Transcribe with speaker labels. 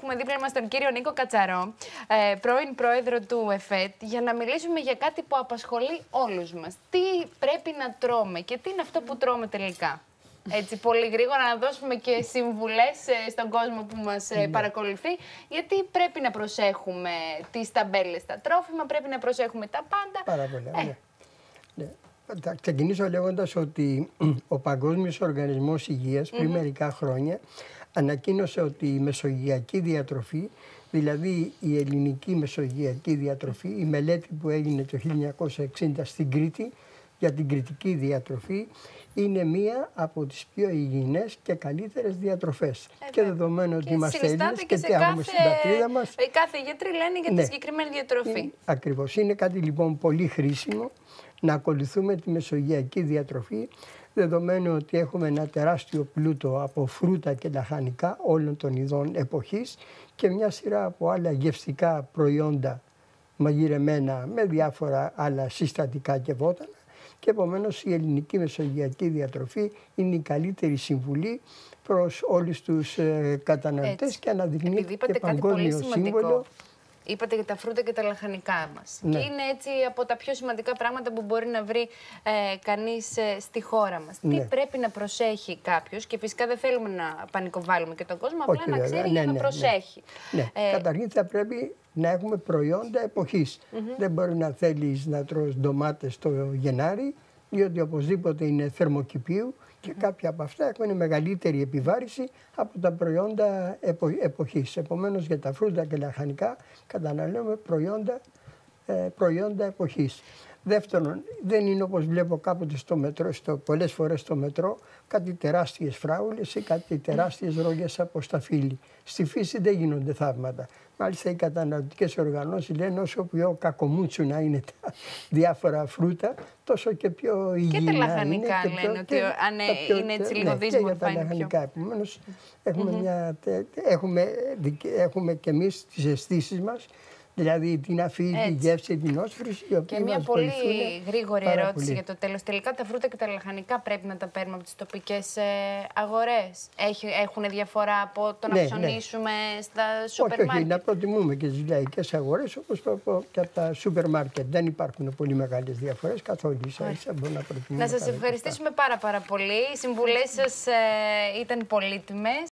Speaker 1: έχουμε δίπλα μας τον κύριο Νίκο Κατσαρό, πρώην πρόεδρο του ΕΦΕΤ, για να μιλήσουμε για κάτι που απασχολεί όλους μας. Τι πρέπει να τρώμε και τι είναι αυτό που τρώμε τελικά. Έτσι, πολύ γρήγορα να δώσουμε και συμβουλές στον κόσμο που μας παρακολουθεί, γιατί πρέπει να προσέχουμε τις ταμπέλες στα τρόφιμα, πρέπει να προσέχουμε τα πάντα.
Speaker 2: Πάρα πολύ. Ναι. Θα ξεκινήσω λέγοντας ότι ο Παγκόσμιος Οργανισμός Υγείας πριν μερικά χρόνια ανακοίνωσε ότι η μεσογειακή διατροφή, δηλαδή η ελληνική μεσογειακή διατροφή, η μελέτη που έγινε το 1960 στην Κρήτη για την κρητική διατροφή, είναι μία από τις πιο υγιεινές και καλύτερες διατροφές. Και δεδομένου ότι είμαστε Έλληνες και τι έχουμε στην πατρίδα μας.
Speaker 1: Κάθε γιατροί λένε για τη συγκεκριμένη διατροφή.
Speaker 2: Ακριβώς. Είναι κάτι λοιπόν πολύ χρήσιμο να ακολουθούμε τη μεσογειακή διατροφή, δεδομένου ότι έχουμε ένα τεράστιο πλούτο από φρούτα και λαχανικά όλων των ειδών εποχής και μια σειρά από άλλα γευστικά προϊόντα μαγειρεμένα με διάφορα άλλα συστατικά και βότανα. Και επομένως η ελληνική μεσογειακή διατροφή είναι η καλύτερη συμβουλή προς όλους τους καταναλωτές και αναδεικνύει και παγκόσμιο σύμβολο.
Speaker 1: Είπατε για τα φρούτα και τα λαχανικά μας. Ναι. Και είναι έτσι από τα πιο σημαντικά πράγματα που μπορεί να βρει κανείς στη χώρα μας. Ναι. Τι πρέπει να προσέχει κάποιος, και φυσικά δεν θέλουμε να πανικοβάλλουμε και τον κόσμο, απλά να ξέρει για να προσέχει.
Speaker 2: Ναι. Καταρχήν θα πρέπει να έχουμε προϊόντα εποχής. Δεν μπορεί να θέλεις να τρως ντομάτες το Γενάρη, διότι οπωσδήποτε είναι θερμοκηπίου και κάποια από αυτά έχουν μεγαλύτερη επιβάρηση από τα προϊόντα εποχής. Επομένως για τα φρούτα και λαχανικά καταναλώνουμε προϊόντα εποχής. Δεύτερον, δεν είναι όπως βλέπω κάποτε στο μετρό, πολλές φορές στο μετρό, κάτι τεράστιες φράουλες ή κάτι τεράστιες ρόγες από σταφύλι. Στη φύση δεν γίνονται θαύματα. Μάλιστα οι καταναλωτικές οργανώσεις λένε όσο πιο κακομούτσου να είναι τα διάφορα φρούτα, τόσο και πιο υγιεινά είναι.
Speaker 1: Και τα λαχανικά λένε ότι αν είναι έτσι λίγο δύσμορφα είναι πιο.
Speaker 2: Επομένως έχουμε και εμείς τις αισθήσεις μας, δηλαδή την αφή, τη γεύση, την όσφρηση.
Speaker 1: Και μια πολύ γρήγορη ερώτηση για το τέλος. Τελικά τα φρούτα και τα λαχανικά πρέπει να τα παίρνουμε από τις τοπικές αγορές? Έχουν διαφορά από το να ψωνίσουμε στα σούπερ μάρκετ?
Speaker 2: Όχι, να προτιμούμε και τις λαϊκές αγορές όπως και από τα σούπερ μάρκετ. Δεν υπάρχουν πολύ μεγάλες διαφορές καθόλου.
Speaker 1: Να σας ευχαριστήσουμε πάρα πολύ. Οι συμβουλές σας ήταν πολύτιμες.